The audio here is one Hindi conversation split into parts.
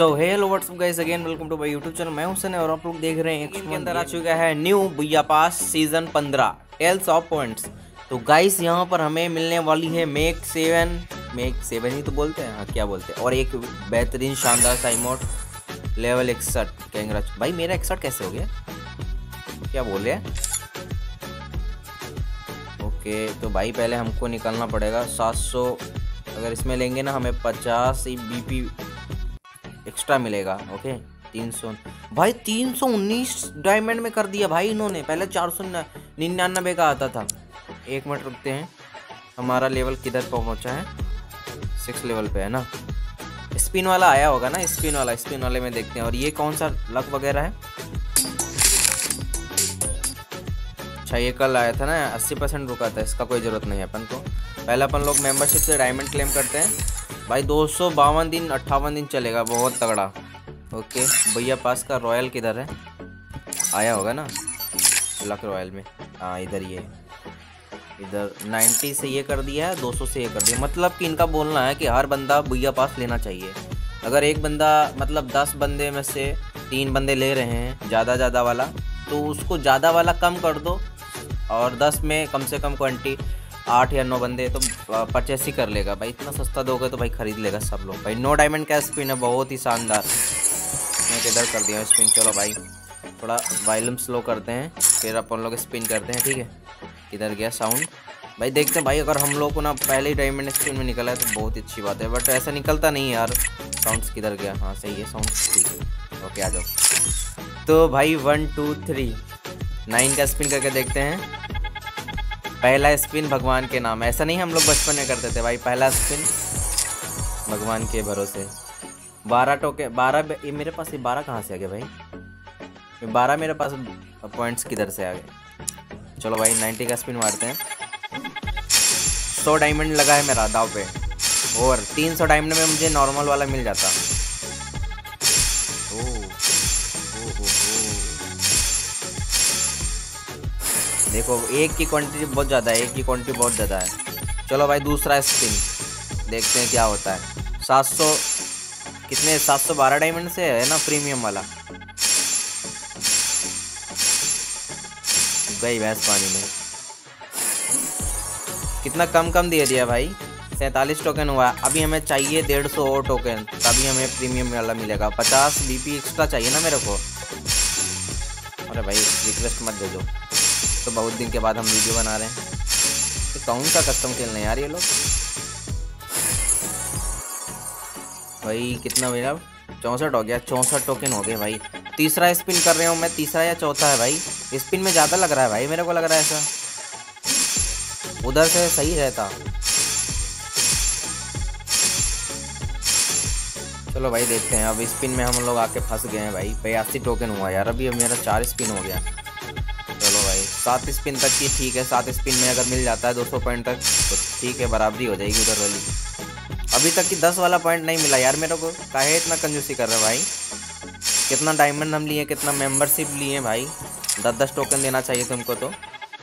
So hello what's up guys again welcome to my YouTube channel. मैं हुसैन और आप लोग देख रहे हैं के अंदर आ चुका है new booyah pass season 15 tales of points. तो गाइस यहाँ पर हमें मिलने वाली है मेक 7 ही तो बोलते हैं, हाँ क्या बोलते हैं, और एक बेहतरीन शानदार सा इमोट लेवल 61 कैंगराच। भाई मेरा 61 कैसे हो गया, क्या बोल रहे हैं? ओके तो भाई पहले हमको निकलना पड़ेगा 700, अगर इसमें लेंगे ना हमें 50 BP एक्स्ट्रा मिलेगा। ओके 300 भाई 319 डायमंड में कर दिया भाई इन्होंने। पहले 499 का आता था। एक मिनट रुकते हैं, हमारा लेवल किधर पहुंचा है? 6 लेवल पे है ना। स्पिन वाला आया होगा ना, स्पिन वाले में देखते हैं। और ये कौन सा लक वगैरह है? अच्छा ये कल आया था ना, 80% रुका था, इसका कोई ज़रूरत नहीं है अपन को। पहले अपन लोग मेंबरशिप से डायमंड क्लेम करते हैं भाई। 252 दिन 58 दिन चलेगा, बहुत तगड़ा। ओके भैया पास का रॉयल किधर है? आया होगा ना लक रॉयल में, हाँ इधर ये इधर 90 से ये कर दिया है, 200 से ये कर दिया। मतलब कि इनका बोलना है कि हर बंदा भैया पास लेना चाहिए। अगर एक बंदा मतलब 10 बंदे में से 3 बंदे ले रहे हैं ज़्यादा वाला, तो उसको ज़्यादा वाला कम कर दो, और 10 में कम से कम 8 या 9 बंदे तो परचेस ही कर लेगा भाई। इतना सस्ता दोगे तो भाई खरीद लेगा सब लोग भाई। 9 डायमंड का स्पिन है, बहुत ही शानदार। मैं किधर कर दिया स्पिन। चलो भाई थोड़ा वॉल्यूम स्लो करते हैं, फिर अपन लोग स्पिन करते हैं, ठीक है। किधर गया साउंड भाई? देखते हैं भाई, अगर हम लोग को ना पहले ही डायमंड स्पिन में निकला है तो बहुत ही अच्छी बात है, बट ऐसा निकलता नहीं है यार। साउंड्स किधर गया? हाँ सही है साउंड, ठीक है ओके आ जाओ। तो भाई 1 2 3 9 का स्पिन करके देखते हैं। पहला स्पिन भगवान के नाम, ऐसा नहीं हम लोग बचपन में करते थे भाई। पहला स्पिन भगवान के भरोसे। 12 टोके 12, ये मेरे पास ये 12 कहाँ से आ गया भाई? ये 12 मेरे पास पॉइंट्स किधर से आ गए? चलो भाई 90 का स्पिन मारते हैं। 100 डायमंड लगा है मेरा दाव पे, और 300 डायमंड में मुझे नॉर्मल वाला मिल जाता। देखो एक की क्वांटिटी बहुत ज़्यादा है, चलो भाई दूसरा स्पिन देखते हैं क्या होता है। 700 कितने? 712 डायमंड से है ना प्रीमियम वाला। गई भैंस पानी में। कितना कम दे दिया भाई, 47 टोकन हुआ। अभी हमें चाहिए 150 और टोकन, तभी हमें प्रीमियम वाला मिलेगा। 50 BP एक्स्ट्रा चाहिए ना मेरे को। अरे भाई रिक्वेस्ट मत दे दो, तो बहुत दिन के बाद हम वीडियो बना रहे हैं। तो कौन सा कस्टम खेल रहे हैं यार ये लोग? भाई कितना मेरा 64 हो गया, 64 टोकन हो गए भाई। तीसरा स्पिन कर रहा हूँ मैं, तीसरा या चौथा है भाई। स्पिन में ज़्यादा लग रहा है भाई, मेरे को लग रहा है ऐसा। उधर से सही रहता। चलो भाई देखते हैं। अब स्पिन में हम लोग आके फंस गए हैं भाई। 82 टोकन हुआ यार, अभी मेरा 4 स्पिन हो गया। चलो भाई 7 स्पिन तक की ठीक है। 7 स्पिन में अगर मिल जाता है 200 पॉइंट तक तो ठीक है, बराबरी हो जाएगी उधर वाली। अभी तक की 10 वाला पॉइंट नहीं मिला यार मेरे को। काहे इतना कंजूसी कर रहे हो भाई? कितना डायमंड हम लिए, कितना मेंबरशिप लिए भाई। 10 टोकन देना चाहिए तुमको। तो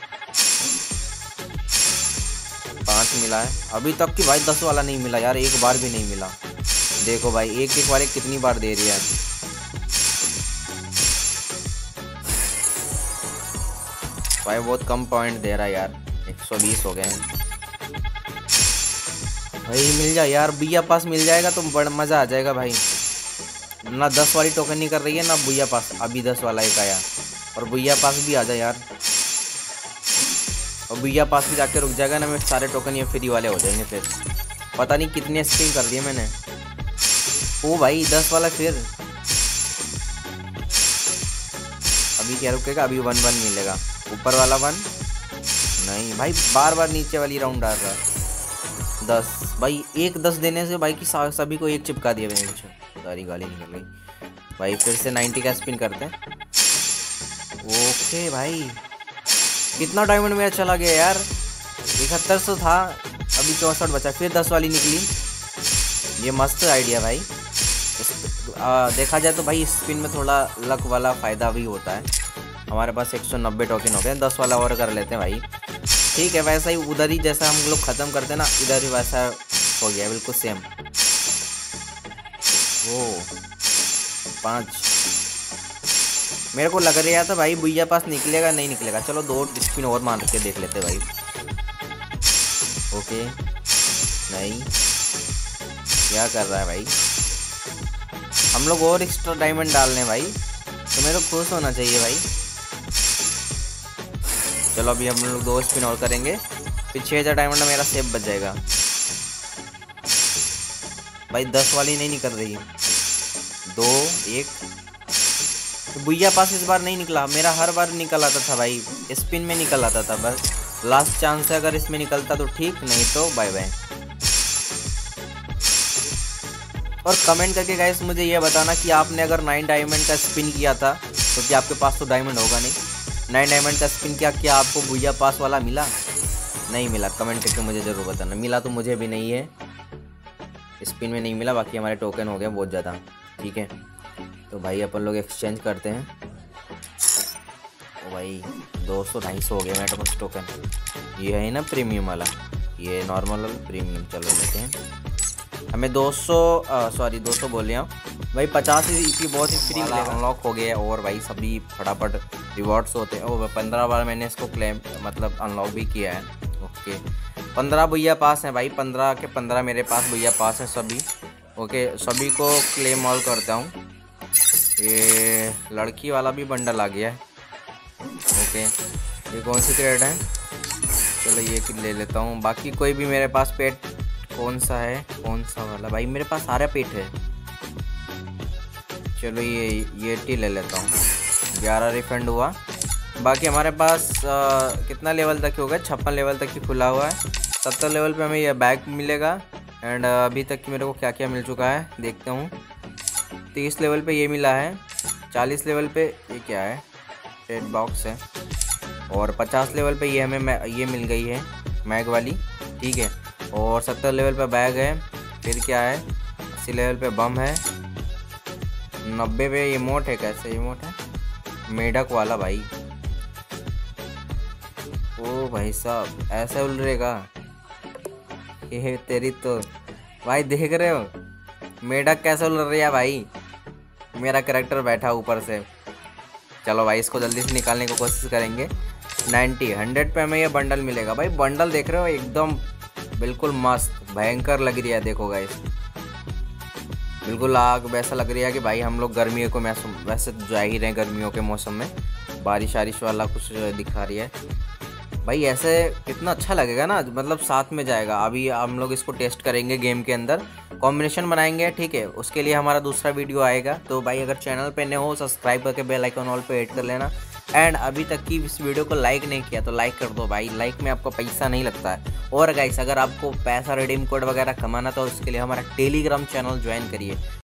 5 मिला है अभी तक की भाई। 10 वाला नहीं मिला यार, एक बार भी नहीं मिला। देखो भाई एक वाले कितनी बार दे रही है। भाई बहुत कम पॉइंट दे रहा है यार, 120 हो गए हैं भाई। मिल जाए यार, बुया पास मिल जाएगा तो बड़ा मज़ा आ जाएगा भाई। ना 10 वाली टोकन नहीं कर रही है ना बुया पास। अभी 10 वाला एक आया, और बुया पास भी आ जाए यार। और बुया पास भी जाके रुक जाएगा ना, मेरे सारे टोकन ये फ्री वाले हो जाएंगे। फिर पता नहीं कितने स्पिन कर दिए मैंने। ओ भाई 10 वाला फिर। अभी क्या रुकेगा? अभी 1 मिलेगा। ऊपर वाला 1 नहीं भाई, बार नीचे वाली राउंड आ रहा है। 10 भाई, एक 10 देने से भाई की सभी को एक चिपका दिया मैंने। सारी गाली निकल गई भाई। फिर से 90 का स्पिन करते हैं। ओके भाई कितना डायमंड मेरा चला गया यार। 7100 था, अभी 64 बचा। फिर 10 वाली निकली। ये मस्त आइडिया भाई। देखा जाए तो भाई स्पिन में थोड़ा लक वाला फ़ायदा भी होता है। हमारे पास 190 टोकन हो गए, 10 वाला और कर लेते हैं भाई। ठीक है वैसा ही उधर ही जैसा हम लोग ख़त्म करते हैं ना, इधर ही वैसा हो गया बिल्कुल सेम। ओ 5। मेरे को लग रहा था भाई भैया पास निकलेगा नहीं निकलेगा। चलो 2 स्पिन और मार के देख लेते भाई। ओके नहीं, क्या कर रहा है भाई? हम लोग और एक्स्ट्रा डायमंड डालने भाई, तो मेरे को खुश होना चाहिए भाई। चलो अभी हम लोग 2 स्पिन और करेंगे, फिर 6000 डायमंड मेरा सेव बच जाएगा भाई। 10 वाली नहीं निकल रही। 2 1। भैया पास इस बार नहीं निकला, मेरा हर बार निकल आता था भाई, स्पिन में निकल आता था। बस लास्ट चांस है, अगर इसमें निकलता तो ठीक, नहीं तो बाय बाय। और कमेंट करके गाइस मुझे ये बताना कि आपने अगर 9 डायमंड का स्पिन किया था तो क्या आपके पास तो डायमंड होगा नहीं। 9 डायमंड का स्पिन किया, क्या आपको भैया पास वाला मिला? नहीं मिला। कमेंट करके मुझे ज़रूर बताना। मिला तो मुझे भी नहीं है, स्पिन में नहीं मिला। बाकी हमारे टोकन हो गए बहुत ज़्यादा, ठीक है। तो भाई अपन लोग एक्सचेंज करते हैं। ओ भाई 200-250 हो गए मेरे पास टोकन। ये है ना प्रीमियम वाला, ये नॉर्मल वाला प्रीमियम। चलो लेते हैं। हमें 200 बोल रहा हूँ भाई। 50 EP बहुत ही फ्री अनलॉक हो गया है। और भाई सभी फटाफट रिवॉर्ड्स होते हैं। और 15 बार मैंने इसको क्लेम मतलब अनलॉक भी किया है। ओके 15 भैया पास हैं भाई, 15 के 15 मेरे पास भैया पास हैं सभी। ओके सभी को क्लेम ऑल करता हूँ। ये लड़की वाला भी बंडल आ गया है। ओके ये कौन सी क्रेड है? चलो ये ले लेता हूँ। बाकी कोई भी मेरे पास पेट कौन सा है, कौन सा वाला? भाई मेरे पास सारा पेट है। चलो ये टी ले लेता हूँ। 11 रिफंड हुआ। बाकी हमारे पास कितना लेवल तक होगा? 56 लेवल तक ही खुला हुआ है। 70 लेवल पे हमें यह बैग मिलेगा। एंड अभी तक की मेरे को क्या क्या मिल चुका है देखता हूँ। 30 लेवल पे ये मिला है। 40 लेवल पे ये क्या है? रेड बॉक्स है। और 50 लेवल पे ये हमें ये मिल गई है मैग वाली, ठीक है। और 70 लेवल पे बैग है। फिर क्या है? 80 लेवल पे बम है। 90 पे इमोट है। कैसे इमोट है? मेढक वाला भाई। ओ भाई साहब ऐसा उलरेगा ये तेरी तो। भाई देख रहे हो मेढक कैसे उलर रही है भाई? मेरा कैरेक्टर बैठा ऊपर से। चलो भाई इसको जल्दी से निकालने की कोशिश करेंगे। 100 पे हमें ये बंडल मिलेगा भाई। बंडल देख रहे हो एकदम बिल्कुल मस्त भयंकर लग रही है। देखो गाइस बिल्कुल आग वैसा लग रही है कि भाई हम लोग गर्मियों को वैसे जा ही रहे हैं। गर्मियों के मौसम में बारिश वाला कुछ दिखा रही है भाई। ऐसे कितना अच्छा लगेगा ना, मतलब साथ में जाएगा। अभी हम लोग इसको टेस्ट करेंगे गेम के अंदर, कॉम्बिनेशन बनाएंगे, ठीक है। उसके लिए हमारा दूसरा वीडियो आएगा। तो भाई अगर चैनल पे नए हो सब्सक्राइब करके बेल आइकन ऑल पे ऐड कर लेना। एंड अभी तक की इस वीडियो को लाइक नहीं किया तो लाइक कर दो भाई। लाइक में आपको पैसा नहीं लगता है। और गाइस अगर आपको पैसा रिडीम कोड वगैरह कमाना तो उसके लिए हमारा टेलीग्राम चैनल ज्वाइन करिए।